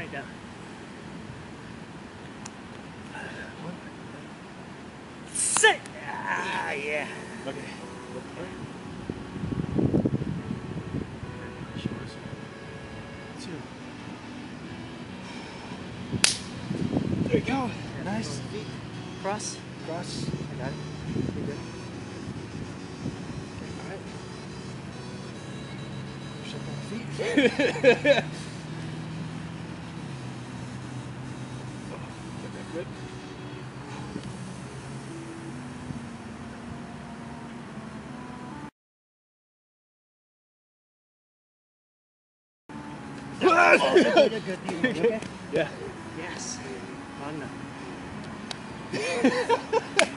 it down. Sit! Ah, yeah. Okay. Two. There you go. Nice. Feet. Cross. Cross. I got it. You're good. Alright. Push up on the feet. Get that grip. You're good. You okay? Yeah. Yes. Long enough.